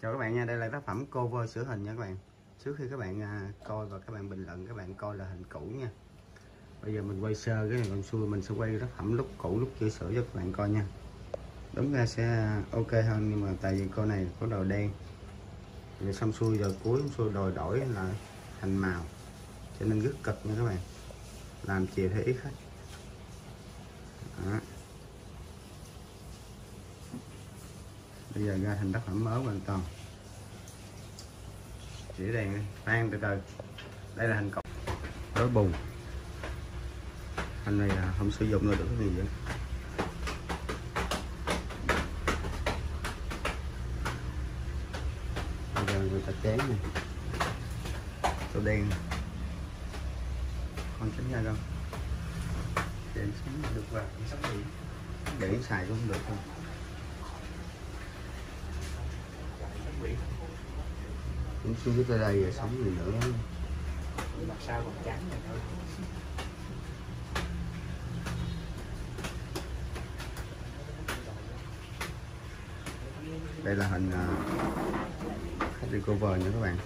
Chào các bạn nha, đây là tác phẩm cover sửa hình nha các bạn. Trước khi các bạn coi và các bạn bình luận, các bạn coi là hình cũ nha. Bây giờ mình quay sơ cái này còn xuôi, mình sẽ quay tác phẩm lúc cũ lúc chưa sửa cho các bạn coi nha. Đúng ra sẽ ok hơn, nhưng mà tại vì con này có đồ đen rồi xong xuôi, rồi cuối xuôi đòi đổi là thành màu, cho nên rất cực nha các bạn, làm chiều theo ý khách. Đó. Bây giờ ra thành tác phẩm mới hoàn toàn. Chỉ đèn đi, khoan từ từ. Đây là hình cọc đối bù. Hình này là không sử dụng nữa được cái gì vậy. Bây giờ người ta chén này, tô đen, con tránh ra đâu, đèn sáng được vào, sắp bị để xài cũng không được thôi. Cũng xuống tới đây rồi sống gì nữa. Mặt sau còn trắng này thôi. Đây là hình khách đi cover nha các bạn.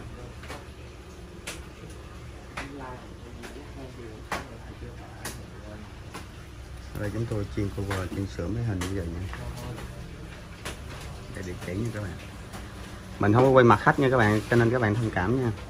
Ở đây chúng tôi chuyên cover, chuyên sửa mấy hình như vậy nha. Đây địa chỉ nha các bạn. Mình không có quay mặt khách nha các bạn, cho nên các bạn thông cảm nha.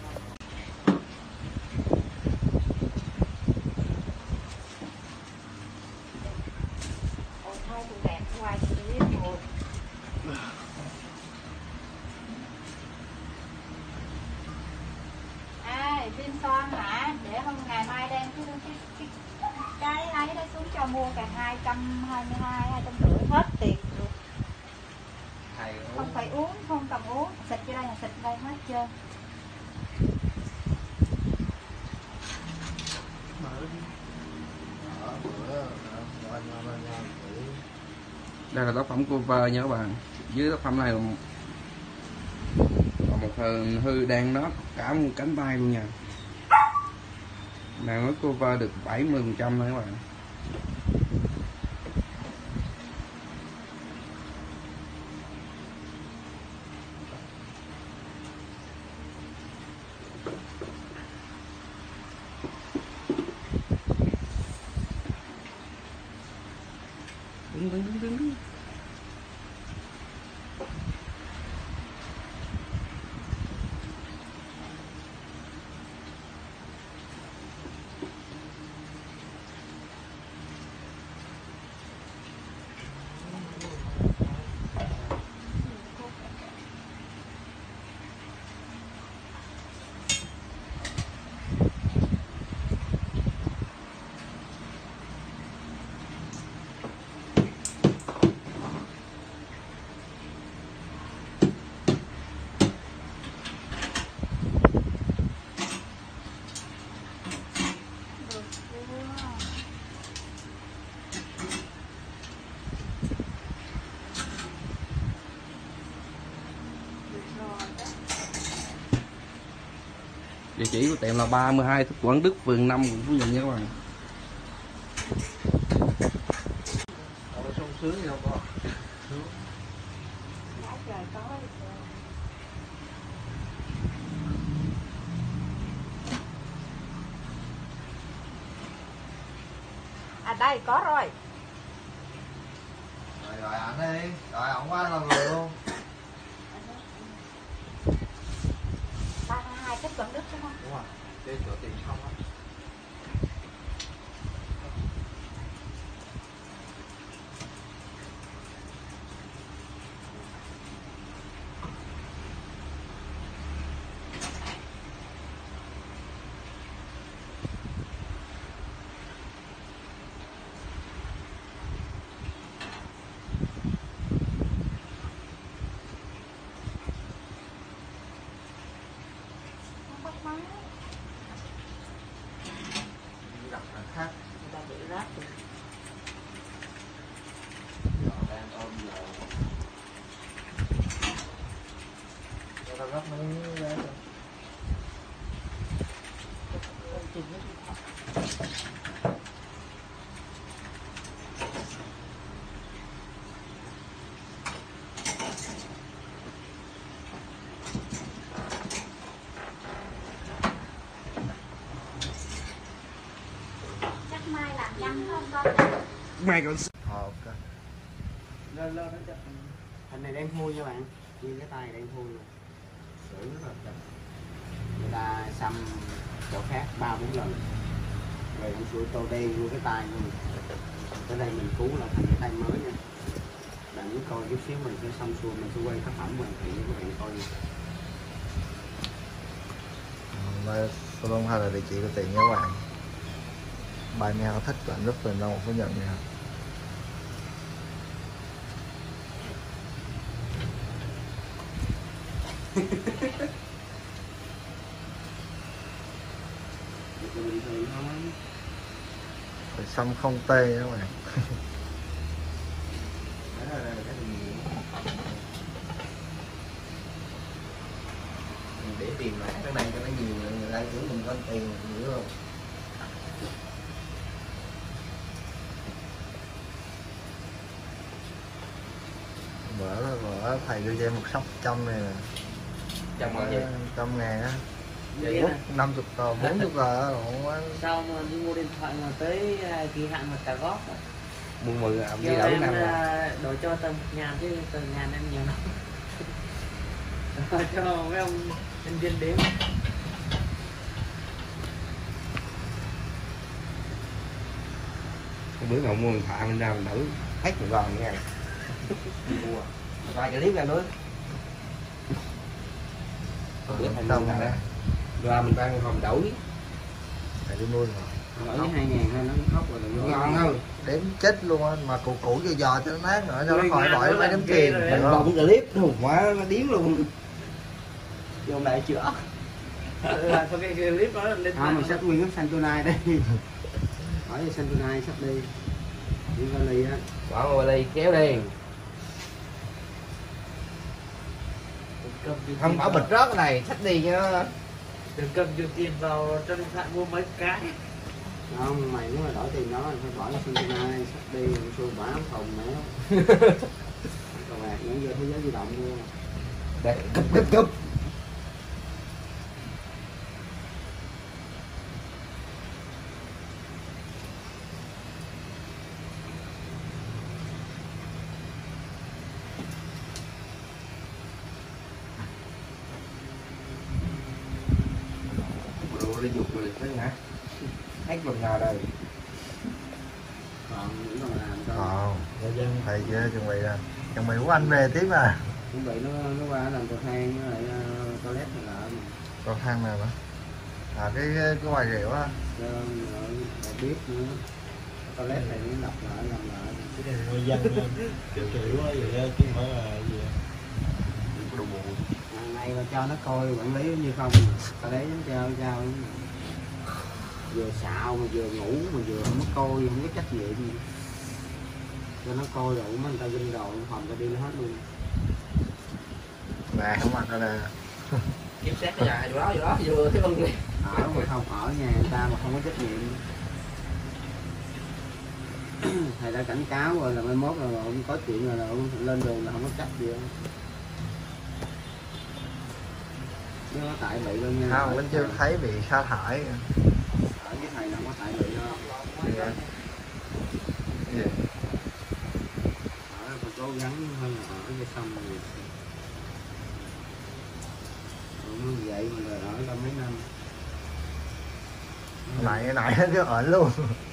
Pin son hả? Để hôm ngày mai đem cái ấy đó xuống cho mua cả 222, 250 hết tiền luôn. Không phải uống, không cần uống, xịt vô đây là xịt đây hết trơn. Đây là tác phẩm cover nha các bạn. Dưới tác phẩm này còn một hình hư đang nó cả một cánh tay luôn nha. Đang mới cover được 70% thôi các bạn. Đứng. Địa chỉ của tiệm là 32 Quảng Đức, phường 5, quận Phú Nhuận nha các bạn. À đây có rồi. Rồi ảnh đi, rồi ổng qua lần rồi luôn. 32 cách Quảng Đức đúng không? Đúng rồi, trên chỗ tiền không á. Đặt là khác. Người ta bị rác rồi. Giờ đang ôm giờ. Cho tao gấp mấy cái rồi. mày còn ok. lên lên nó chụp Hình này đang thui nha bạn, như cái tay đang thui rồi. Sửa rất là chậm. Người ta xăm chỗ khác 3-4 lần rồi ông sửa tô đen vô cái tay luôn. Tới đây mình cứu là thành cái tay mới nha. Bạn muốn coi chút xíu mình sẽ xong xuôi, mình sẽ quay tác phẩm hoàn thiện cho các bạn coi nha. Đây salon hay là địa chỉ của tiệm nha các bạn. Bài nào thích bạn rất là đâu có nhận nha. Bình thường thôi. Rồi xăm không tê các bạn. Đó là cái gì mình để tiền lại cái này cho nó nhiều người ta tưởng mình có tiền hiểu không. Bữa thầy đưa cho em một sóc trăm này nè. Chồng bao nhiêu? 100.000 á. Vậy hả? 50 tờ, 40 tờ ổn quá. Sao mà đi mua điện thoại mà tới kỳ hạn mà trả góp á? Mua 10 ông đi Kêu đỡ em năm rồi. đổi cho tầm 1.000 chứ tầm 1.000 em nhiều lắm. Đổi cho mấy ông nhân viên đếm. Bữa nào mua điện thoại mình ra mình thử hết một lần nha. Mua vài cái clip ra nữa. Bữa thành Xong ra rồi. ra mình đang hòm đổi Thầy đi mua rồi. đổi với 2.000 thôi nó cũng khóc rồi đừng ngon hơn. Đếm chết luôn á, mà cũ cho giò cho nó nát nữa cho nó khỏi bội phải đếm tiền. rồi Mình đó. bông clip đủ quá nó điếng luôn. Vô lại chữa. Là có cái clip đó lên mình xách nguyên cái xanh tunai đây. Hỏi về xanh tunai sắp đi. Đi vali á. Bỏ vào ly kéo đi. Không bảo bịch rớt cái này, xách đi cho nó. Đừng cầm nhiều tiền vào trong điện thoại mua mấy cái. Không, mày nếu mà đổi tiền đó thì phải bỏ xanh tunai sắp đi rồi xui bả phòng nữa. Cờ bạc nữa vô thế giới di động luôn. Để cúp. Đi dục rồi thế hả? Hết lần nào đây? Còn những còn làm cho Thầy chưa chuẩn bị nè. Chuẩn bị của anh về tiếp à. chuẩn bị nó qua làm cầu thang với lại toilet này là Còn thang nào nữa? À cái ngoài rượu á. sơn rồi biết nữa. Toilet này nó đập lại làm lại. Cái này người dân kiểu quá vậy á, chứ không phải là gì Đồ bù. Hàng này mà cho nó coi quản lý như không toilet giống trao vừa xạo mà vừa ngủ mà vừa không có coi không có trách nhiệm gì. Cho nó coi rồi mấy người ta vinh rồi phòng ta đi hết luôn. Nè không mặc rồi nè. Kiểm soát cái nhà vô đó vừa thấy vân đi. Ở mà không ở nhà người ta mà không có trách nhiệm. Thầy đã cảnh cáo rồi là mai mốt là ông có chuyện rồi là ông lên đường là không có trách gì đâu. Nếu có tại bị luôn nha. Không, anh chưa thấy bị sa thải. Ở với thầy là không có tại bị đâu. Dạ. Ở phải cố gắng hơn là ở cho xong rồi. Không vậy mà rồi ở đâu mấy năm. Nãy nó cứ ở luôn.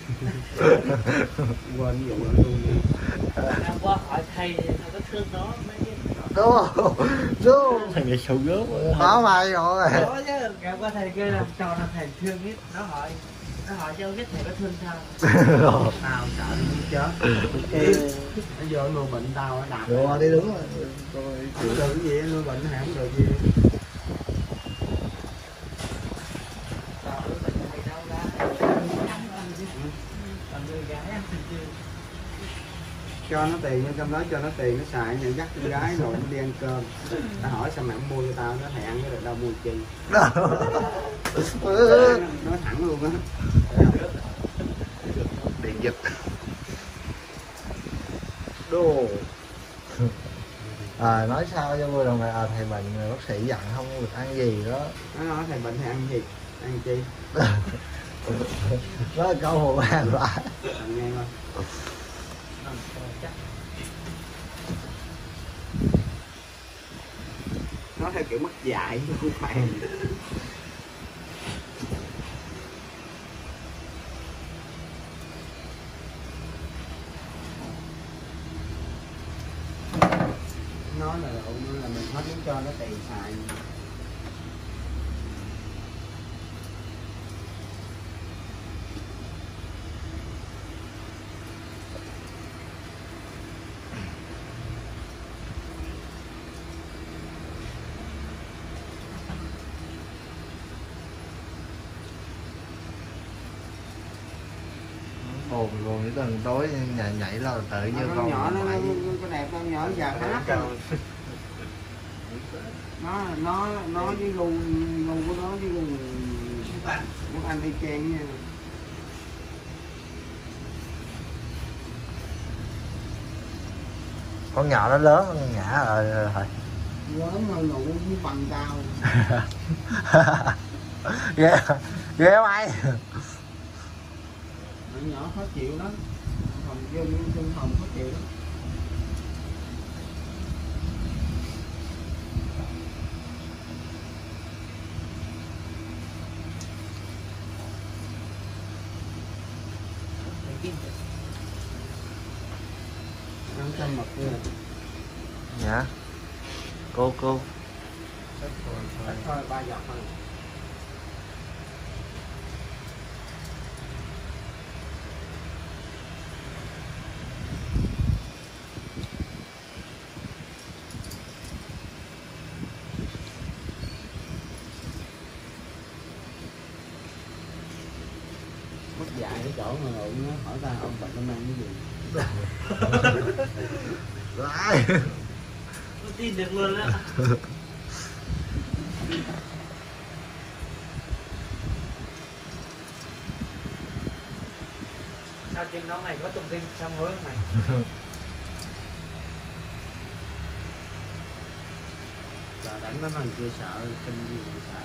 Quên ví dụ ở luôn đi. Em qua hỏi thầy có thương nó mấy cái Đúng. thằng này sầu gớp Có mày rồi. đó chứ. Em qua thầy kia làm trò làm thầy thương ít. Nó hỏi cho biết thầy có thương sao. Tao sợ nó chết. Nó vô nuôi bệnh tao ở đạp. Rồi đi đúng rồi. Không được cái gì nuôi bệnh hả không được gì. Cho nó tiền trong đó cho nó tiền nó xài nhận dắt con gái rồi nó đi ăn cơm. Tao hỏi sao mày không mua cho tao, nó thầy ăn cái được đâu mua chi. Nói thẳng luôn á. Điện giật. Đồ. À, nói sao cho vui đồng này thầy bệnh bác sĩ dặn không được ăn gì đó. Nó nói thầy bệnh thầy ăn gì? Ăn chi? Đó là câu hồ bàn lại. Nghe coi. chắc nó theo kiểu mất dạy chứ không phải. Nó là mình hết muốn cho nó tiền xài. Buồn luôn, cái tuần tối nhảy là tự như Con con nhỏ nó mày. đẹp, con nhỏ già hát nó với gu của nó với gu muốn ăn đi chen nha. Con nhỏ nó lớn con Nhã rồi. Lớn hơn đủ với bằng cao. ghê ghê mày. Nó nhỏ khó chịu lắm, phòng vô trong phòng khó chịu lắm. Ăn cơm mật nữa. Dạ cô Thôi 3 giọt thôi. Mất dạy cái chỗ mà ngủ nó hỏi ta ông bệnh nó mang cái gì. lại. không tin được luôn á. Sao trên nó này có thông tin sao mới mày? Giờ đánh nó mình chưa sợ, kinh gì mà sợ.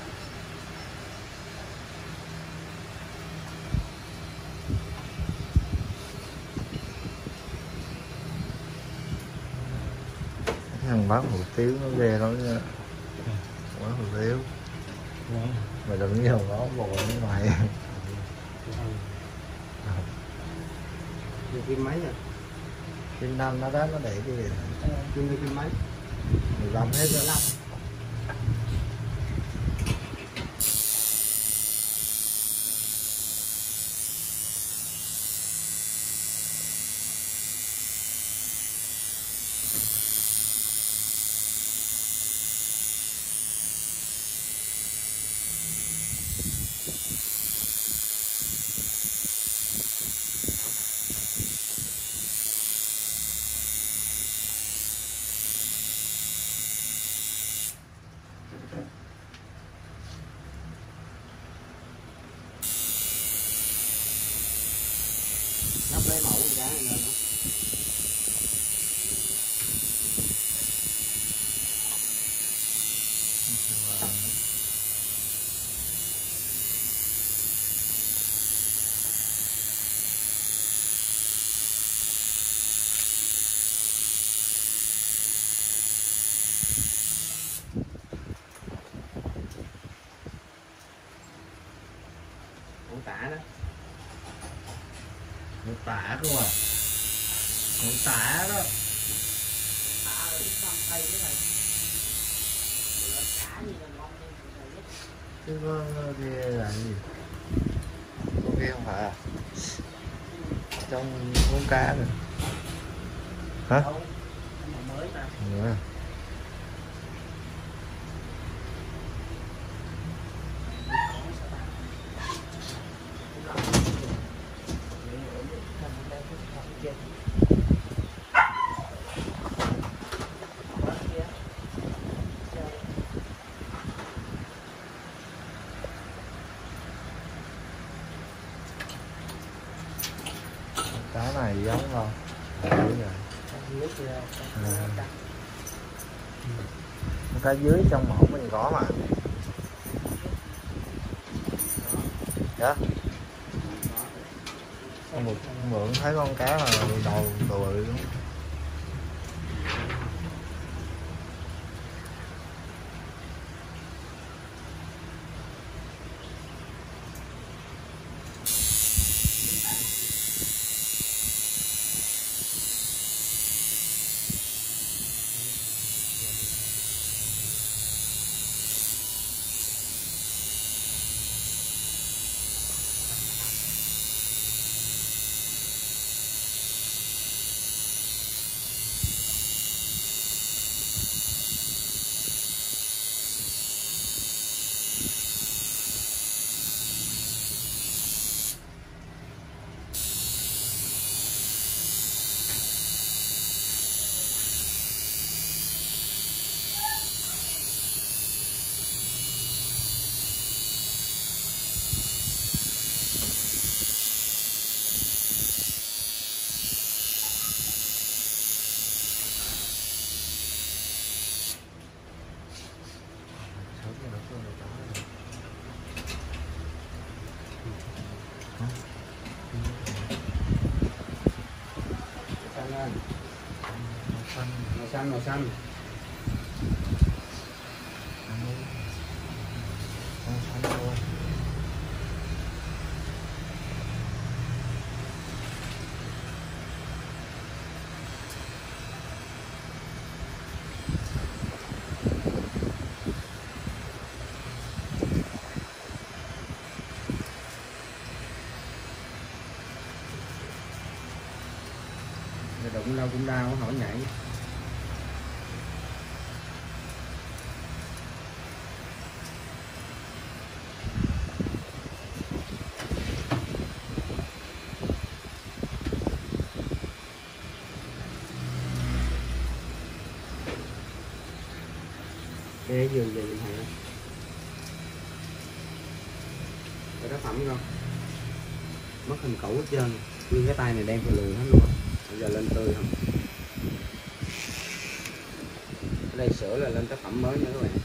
Thằng bán hủ tiếu nó ghê lắm nha. Bán hủ tiếu mày đừng nghĩ thằng đó bồ nó mày. Kim mấy rồi? Kim 5 nó đó nó để cái gì? Kim mấy? 15 hết rồi. Nó lấy mẫu gì đó lên đó. Ủ tả đó. Nó tả không à? Con tả đó. Chứ có kia là cái gì? Con kia không phải à? Trong con cá rồi. Hả? Mới mà. Dạ. Cá này giống không? Cá dưới trong mẫu mình có mà. Dạ. Hôm bữa thấy con cá là đầu bự luôn. Màu xanh. Đụng đâu cũng đau, hỏi nhảy. Cái giường gì điện thoại đó. Cái tác phẩm không? Mất hình cũ hết trơn. Nguyên cái tay này đen phải lùi hết luôn. Bây giờ lên tươi không? Ở đây sửa là lên tác phẩm mới nữa các bạn.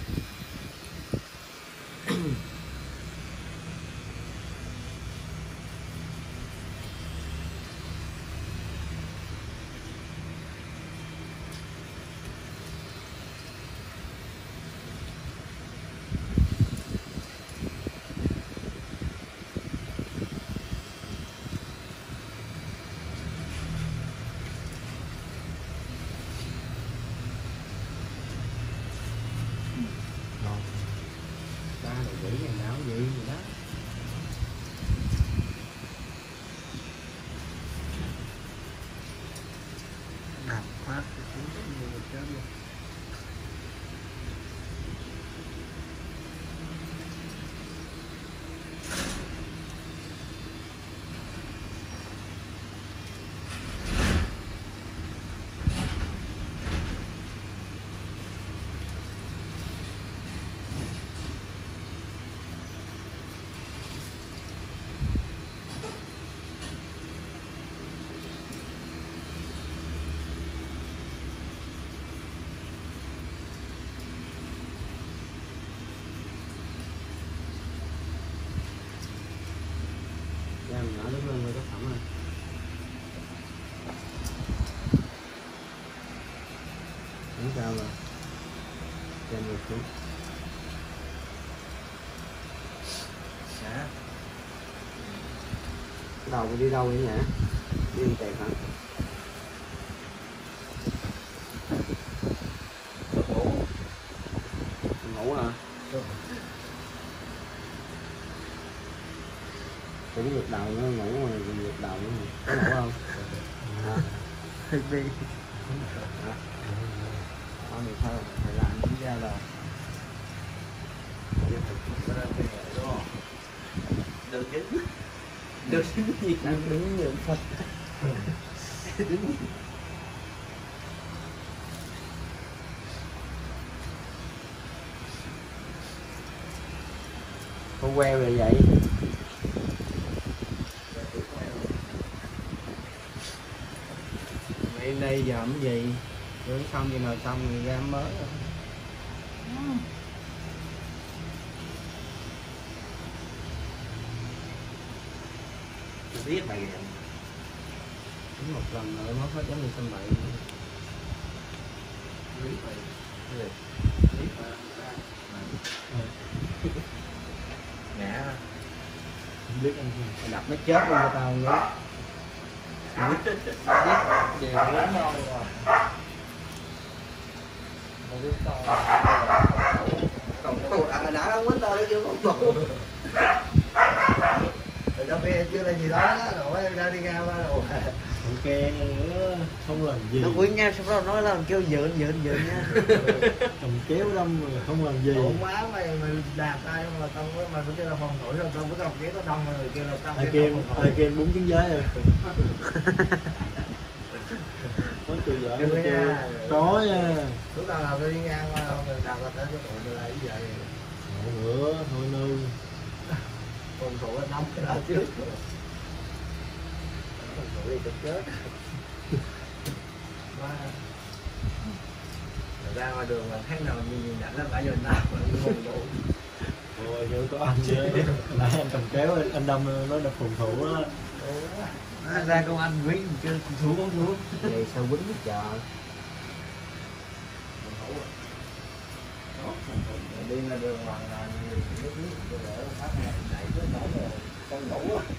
Nhỏ đứng lên tác phẩm này. Không sao rồi. Trên ngược xuống. Đầu đi đâu vậy nhỉ? Đi ăn kẹt hả? Ngủ hả? Cũng ngược đầu nó ngủ mà ngược đầu nữa. Có ngủ không? Hả? Đi. Hả? Không được thôi, phải làm những ra là được chứ. Được chứ gì? Đang đứng như Phật. Đứng. Con queo là vậy. Vậy đây giờ làm gì? Rửa xong vậy nào xong rồi ra mới rồi. Biết bài đánh một lần nữa mất hết giống như sân bậy. Ngã Không biết anh không? Đập nó chết luôn cho tao nữa. Đều lớn nhau rồi. Một đứa to. còn tụ đã đâu quýnh to nó chưa còn tụ. Rồi đó kia chưa là gì đó rồi ra đi ra rồi. Ok nữa không làm gì. Nó quýnh nhau xong đó nói là kêu dượn nha. Cầm kéo đâm rồi không làm gì. Ổn quá mày đạp tay mà tao mày phải kêu là phòng thủ rồi tao mới cầm kéo tao đâm rồi kêu là tao Ai kêu 4 trứng giấy rồi. Có từ giỏi có chưa? Có nha. lúc nào là tôi đi ngang qua đâu người ta có tới cái tụi tôi lại như vậy. Một bữa thôi nư. Phòng thủ nó nóng cái đó trước. Phòng thủ thì chết. Quá. Ra ngoài đường mà thấy nào nhìn nhận nó bả vô nào mà ngồi đủ. Ôi nhớ có anh chứ. Nãy anh cầm kéo anh đâm nó đập phòng thủ á. Ra công an quýnh kêu thú con thú. Vậy sao quýnh hết trời. Đi ra đường hoàng là nước để phát này đẩy cái nổ rồi con ngủ á.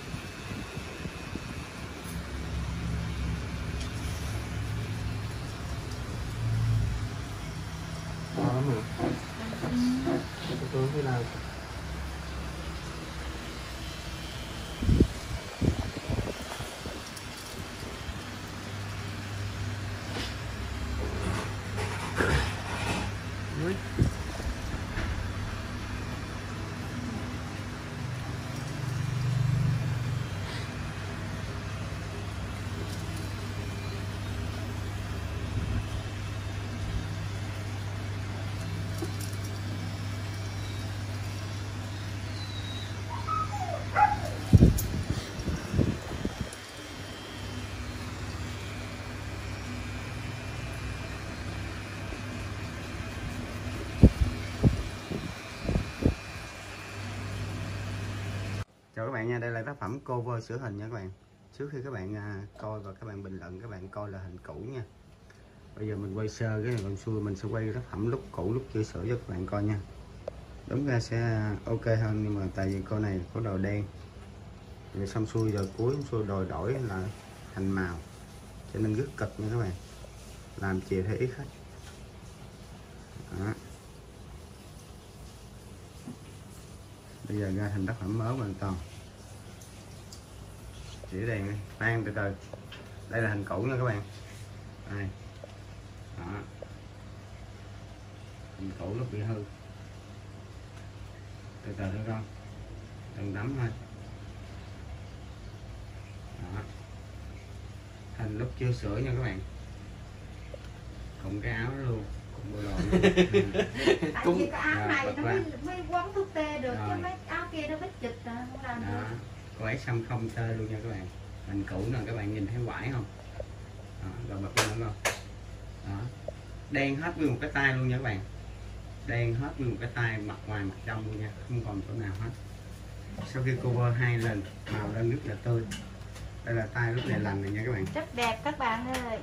Đó mà. Tôi cái nào Chào các bạn nha, đây là tác phẩm cover sửa hình nha các bạn. Trước khi các bạn coi và các bạn bình luận, các bạn coi là hình cũ nha. Bây giờ mình quay sơ cái này còn xuôi, mình sẽ quay tác phẩm lúc cũ lúc chưa sửa cho các bạn coi nha. Đúng ra sẽ ok hơn, nhưng mà tại vì con này có đồ đen rồi xong xuôi rồi cuối xuôi đòi đổi là thành màu cho nên rất cực nha các bạn, làm chiều theo ý khách. Đó. Bây giờ ra thành tác phẩm mới hoàn toàn. Chỉ đèn đi, khoan từ từ. Đây là hình cũ nha các bạn. Đây. Đó. Hình cũ nó bị hư. Từ từ thôi con. Đừng đấm thôi. Đó. Hình lúc chưa sửa nha các bạn. Cùng cái áo đó luôn. Cùng bộ đồ luôn. Tại vì cái áo này nó mới quấn thuốc tê được chứ mấy áo kia nó bít chịch rồi không làm được. Cô ấy xăm không tê luôn nha các bạn. Hình cũ nè, các bạn nhìn thấy quải không? Đó, rồi bật lên nữa không? Đó. Đen hết nguyên một cái tay luôn nha các bạn. Đen hết nguyên một cái tay, mặt ngoài mặt trong luôn nha, không còn chỗ nào hết. Sau khi cover 2 lần, màu lên rất là tươi. Đây là tay lúc này lành này nha các bạn. Rất đẹp các bạn ơi.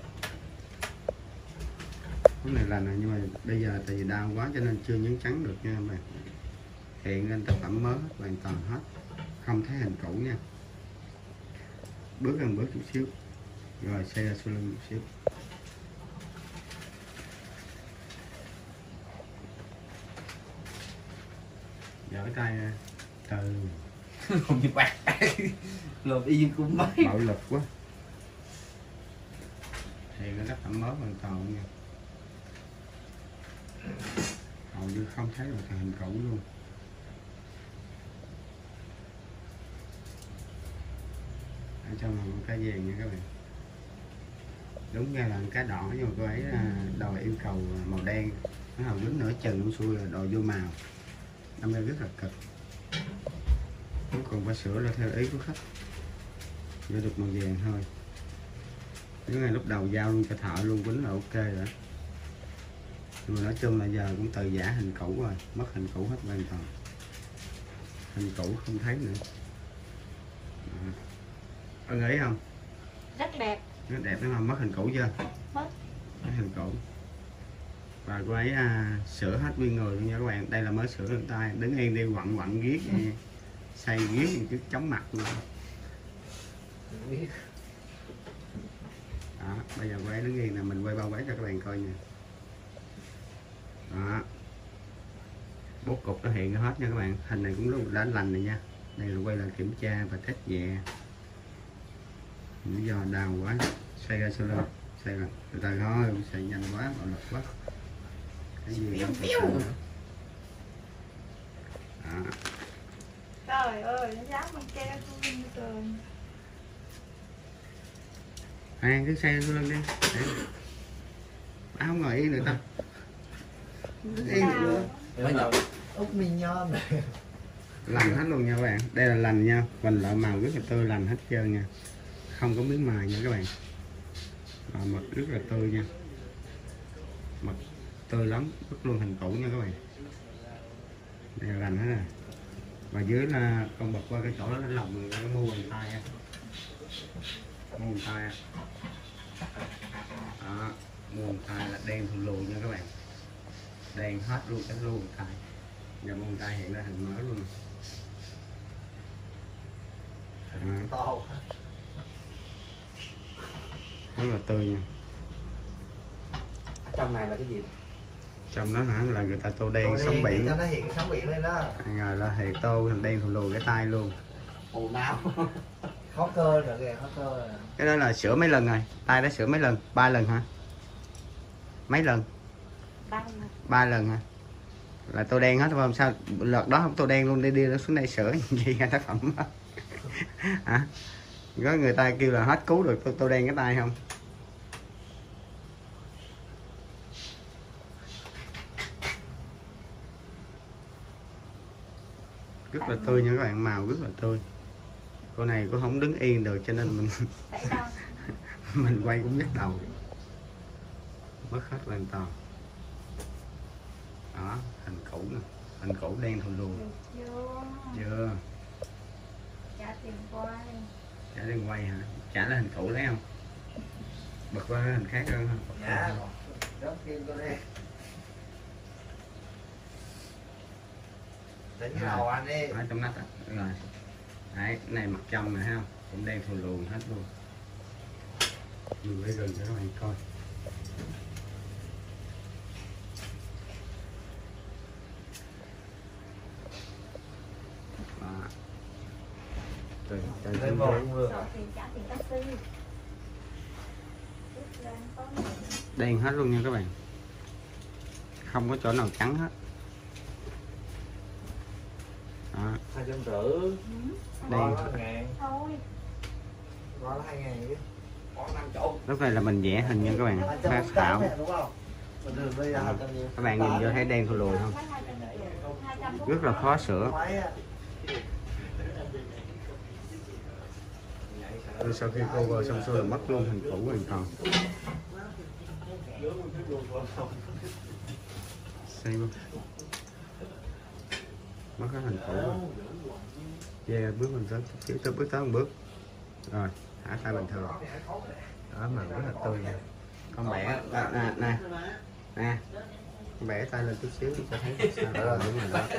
Lúc này lành rồi, nhưng mà bây giờ tại vì đau quá cho nên chưa nhấn trắng được nha các bạn. Hiện lên tác phẩm mới hoàn toàn hết, không thấy hình cũ nha. Bước gần bước chút xíu, rồi xe ra sau lưng chút xíu. Giở tay ra từ Không như bạn. Lột y cũng mấy. bạo lực quá. Hiện lên tác phẩm mới hoàn toàn nha. Hầu như không thấy được hình cũ luôn. Ở trong là con cá vàng nha các bạn. Đúng ra là cá đỏ, nhưng mà cô ấy đòi yêu cầu màu đen, nó hầu dính nửa chừng luôn xuôi là đòi vô màu, đâm ra rất là cực. Cuối cùng phải sửa là theo ý của khách, vô được màu vàng thôi. Nếu ngay lúc đầu giao luôn cho thợ luôn, quýnh là ok rồi. Nhưng mà nói chung là giờ cũng từ giả hình cũ rồi, mất hình cũ hết hoàn toàn. Hình cũ không thấy nữa. Có nghĩ không? rất đẹp. Rất đẹp đúng không? Mất hình cũ chưa? Mất. Mất hình cũ. Và cô ấy sửa hết nguyên người luôn nha các bạn. Đây là mới sửa được tay, đứng yên đi quặn quặn ghiết, xây ghiết cứ chóng mặt luôn. Đó, bây giờ cô ấy đứng yên là mình quay bao quát cho các bạn coi nha. Đó, bốt cục nó hiện hết nha các bạn. Hình này cũng đã lành rồi nha. Đây là quay lại kiểm tra và test nhẹ. Lý do đau quá, xoay ra sau lưng, xoay ra từ từ thôi, xoay nhanh quá, bạo lực quá. Cái gì đâu phải nữa. Đó. Trời ơi, nó dám con keo tôi rồi. Cứ xoay ra sau lưng đi. Không ngồi yên được ta. Yên được. Mới nhập út mi nhon này. Lành hết luôn nha các bạn. Đây là lành nha, vành lợi màu rất là tươi, lành hết trơn nha, không có miếng mài nha các bạn. Mực rất là tươi nha, mực tươi lắm, rất luôn hình cũ nha các bạn. Đây là lành hết rồi. Và dưới là con bật qua cái chỗ đó nó lòng cái mu bàn tay á, mu bàn tay á. Đó, mu bàn tay là đen thù lù nha các bạn, đen hết luôn cái mu bàn tay. Giờ mu bàn tay hiện ra hình mới luôn. To. Rất là tươi nha. Trong này là cái gì? Trong đó hả là người ta tô đen sóng biển, cho nó hiện cái sóng biển lên đó. rồi là thì tô thành đen thù lù cái tay luôn. Ồ não. Khó cơ rồi kìa, khó cơ rồi. Cái đó là sửa mấy lần rồi, tay đã sửa mấy lần? 3 lần hả? Mấy lần? 3 lần hả? Là tô đen hết không? Sao lượt đó không tô đen luôn, đi nó xuống đây sửa gì ra tác phẩm đó. Hả? Có người ta kêu là hết cứu được tô đen cái tay không? Rất là tươi nha các bạn, màu rất là tươi. Cô này cũng không đứng yên được cho nên mình mình quay cũng nhức đầu, mất hết hoàn toàn. Đó, hình cũ nè, hình cũ đen thù lù. Chưa? Trả tiền quay. Trả tiền quay hả? Trả là hình cũ lấy không? Bật qua hình khác hơn không? Dạ. Rất kim cô đi. Đánh đầu anh đi. Ở trong nách á. Rồi. Đấy, cái này mặt trong này thấy không? Cũng đen thù lù hết luôn. Mình quay gần cho các bạn coi. Lên một vừa. Đen hết luôn nha các bạn, không có chỗ nào trắng hết. Đó. 250. Đen. 2.000. Thôi. Đó là 2.000 chứ. Có 5 chỗ. Lúc này là mình vẽ hình nha các bạn, phát thảo. Đúng không? Các bạn nhìn vô thấy đen thù lùi không? Rất là khó sửa. Sau khi cover xong xuôi là mất luôn hình cũ hoàn toàn. Xây luôn. Mất cái hình cũ rồi. Yeah, bước mình tới chút xíu, tới bước tới một bước. Rồi, thả tay bình thường. Đó mà rất là tươi nha. Con bẻ nè. Bẻ tay lên chút xíu cho thấy sao đó là đúng rồi đó.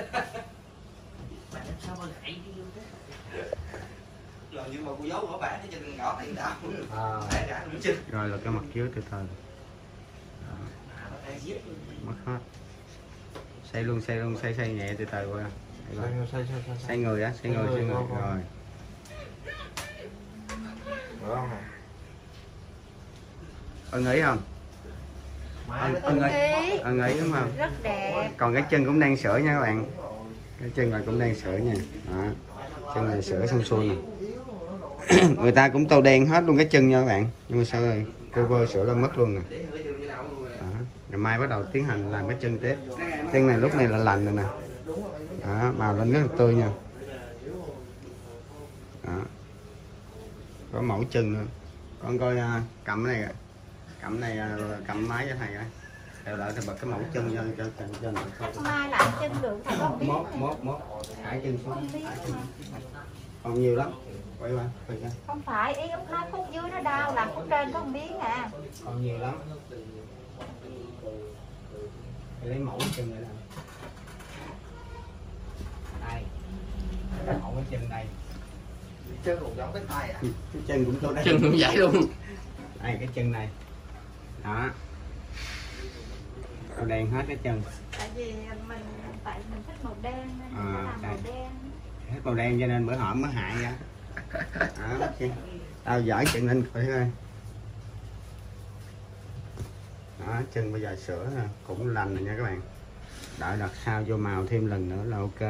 Rồi nhưng mà cô giấu bỏ bả cho đừng ngỏ tiền đâu. Rồi là cái mặt dưới từ từ. Mất hết. Xây luôn, xây nhẹ từ từ qua. Xây người á, xây người rồi. Ưng ý không? Ưng ý đúng không? Rất đẹp. Còn cái chân cũng đang sửa nha các bạn. Cái chân này cũng đang sửa nha. Đó. Chân này sửa xong xuôi nè. Người ta cũng tô đen hết luôn cái chân nha các bạn. Nhưng mà sao rồi cover sửa lên mất luôn nè. Đó. Ngày mai bắt đầu tiến hành làm cái chân tiếp. Chân này lúc này là lành rồi nè. Đó, màu lên rất là tươi nha. Đó. Có mẫu chân nữa. Con coi cầm cái này, cầm máy cho thầy coi. Theo đợi thì bật cái mẫu chân cho Mai lại chân được thầy không biết. mốt thả chân xuống. Còn nhiều lắm. Quay qua, quay ra. Không phải, ý ông nói khúc dưới nó đau, làm khúc trên có một miếng à. Còn nhiều lắm. Để lấy mẫu chân này nè. Đây. Cái mẫu cái chân này. Chân cũng giống cái tay à? Cái chân cũng tôi đây. Chân cũng vậy luôn. Đây cái chân này. Đó. Màu đen hết cái chân. Tại vì mình thích màu đen nên mình À, làm màu đen. Hết màu đen cho nên bữa họ mới hại ra. Đó, tao giỏi chân lên coi coi. Đó, chân bây giờ sửa nè, cũng lành rồi nha các bạn. Đợi đặt sau vô màu thêm lần nữa là ok.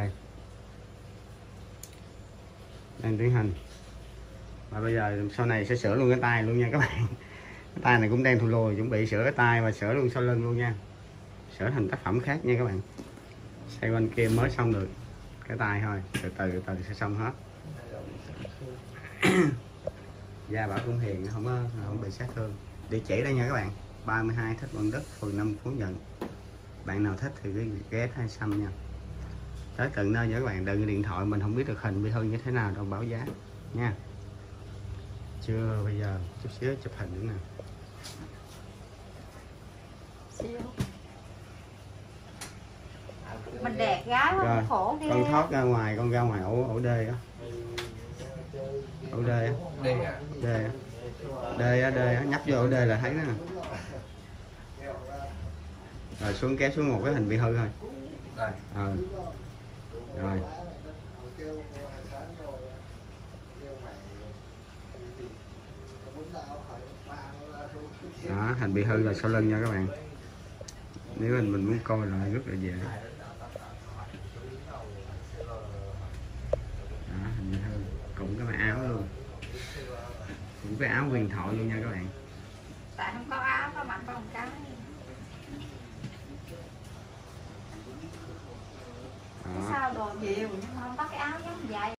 Đang tiến hành. Và bây giờ sau này sẽ sửa luôn cái tay luôn nha các bạn. Cái tay này cũng đang thù lùi, chuẩn bị sửa cái tay và sửa luôn sau lưng luôn nha. Sửa thành tác phẩm khác nha các bạn. Xoay quanh kia mới xong được cái tay thôi, từ từ sẽ xong hết. Da bảo cũng hiền, không bị sát thương. Địa chỉ đây nha các bạn, 32 Thích Văn Đức, phường 5 Phú Nhuận. Bạn nào thích thì cứ ghé Thái Xăm nha. Tới tận nơi nha các bạn, đừng điện thoại mình không biết được hình bị hư như thế nào đâu, báo giá nha. Chưa, bây giờ chút xíu chụp hình nữa nè. Mình đẹp gái Rồi, không khổ ghê. con thoát ra ngoài, con ra ngoài ổ đê á. Ổ đê á. Đây à? Đê á. Đê á, nhấp vô ổ đê là thấy đó nè. Rồi xuống kéo xuống một cái hình bị hư thôi. Đây. Rồi. Đó, hình bị hư là sau lưng nha các bạn. Nếu mình muốn coi lại rất là dễ. Đó, hình bị hư. Cũng cái áo luôn. Cũng cái áo huyền thoại luôn nha các bạn. Tại không có áo, có mặc có một cái. Đó. Sao đồ nhiều nhưng mà không có cái áo giống vậy.